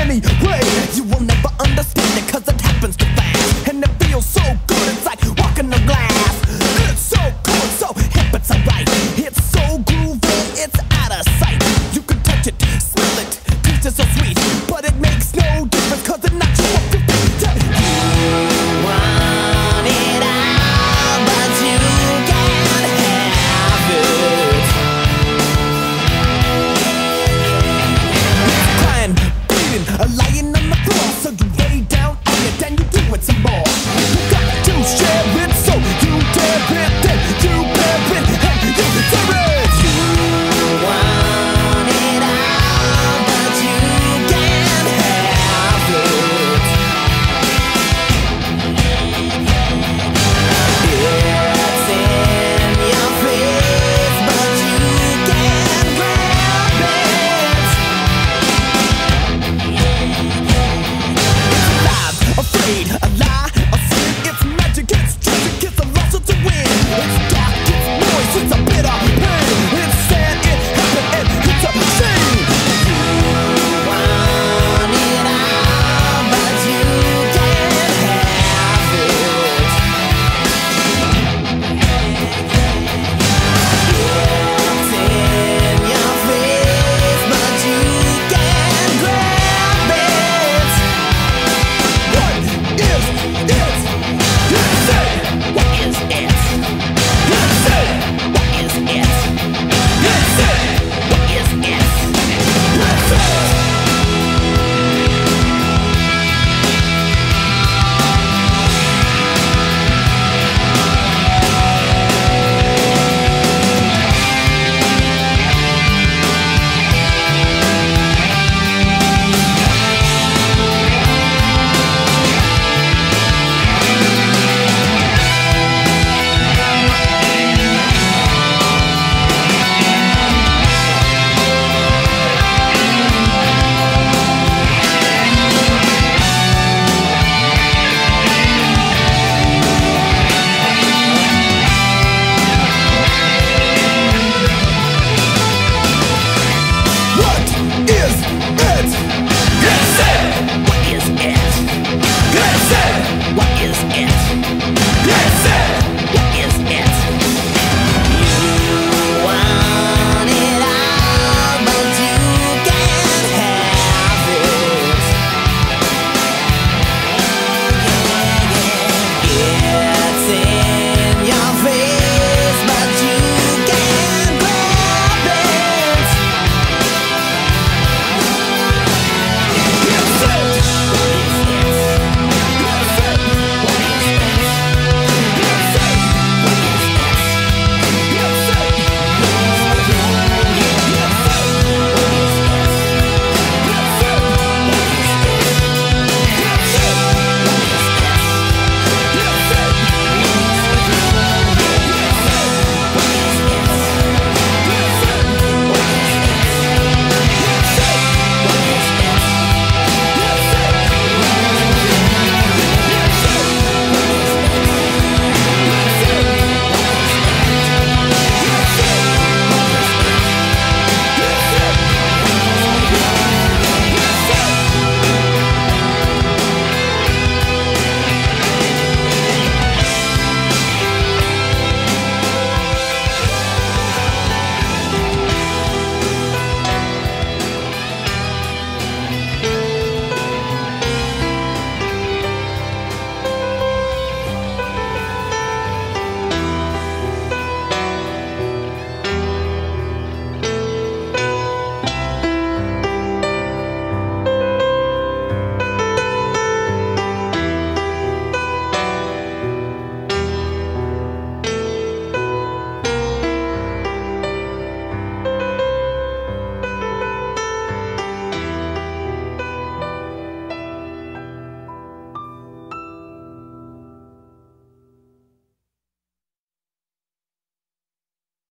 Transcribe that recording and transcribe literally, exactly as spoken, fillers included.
anyway. You will never understand it cause it happens too fast. And it feels so good, it's like walking on glass. It's so cool, so hip, it's alright. It's so groovy, it's out of sight. You can touch it, smell it, taste it so sweet, but it makes no difference cause it knocks you off your feet.